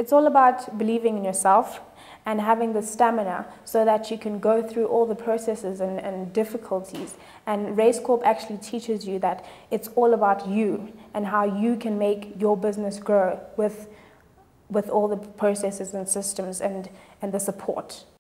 It's all about believing in yourself and having the stamina so that you can go through all the processes and difficulties. And Race Corp actually teaches you that it's all about you and how you can make your business grow with all the processes and systems and the support.